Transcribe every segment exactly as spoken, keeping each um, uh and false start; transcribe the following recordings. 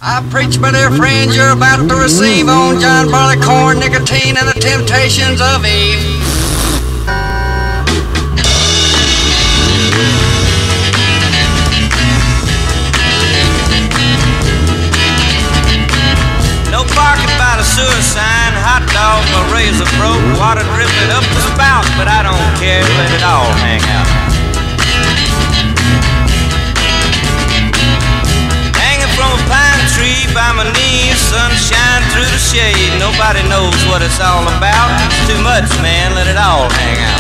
I preach, my dear friends, you're about to receive on John Barleycorn, nicotine, and the temptations of Eve. No barking by the sewer sign, hot dog, a razor broke, water dripping up the spout, but I don't care, let it all hang out. From a pine tree by my knees, sunshine through the shade. Nobody knows what it's all about. It's too much, man, let it all hang out.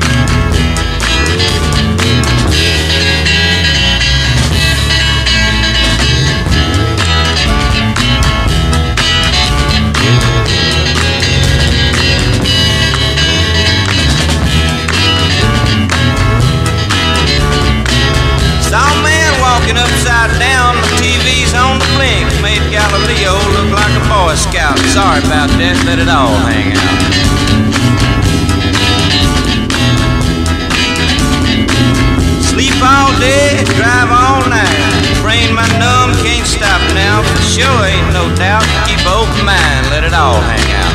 Saw a man walking upside down, the T V's on the blink, made Galileo look like a Boy Scout. Sorry about that, let it all hang out. Sleep all day, drive all night, brain my numb, can't stop now, for sure ain't no doubt, keep an open mind, let it all hang out.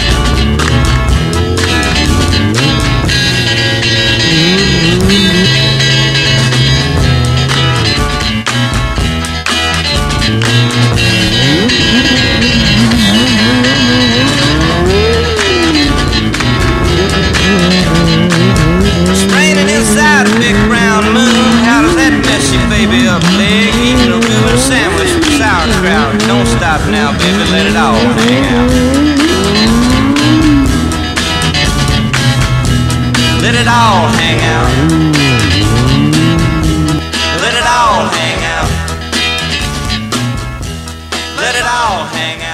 Straining inside a big brown moon, how does that mess your baby up, leg? Eating a Reuben sandwich with sauerkraut. Don't stop now, baby, let it all hang out. Let it all hang out. Let it all hang out. Let it all hang out.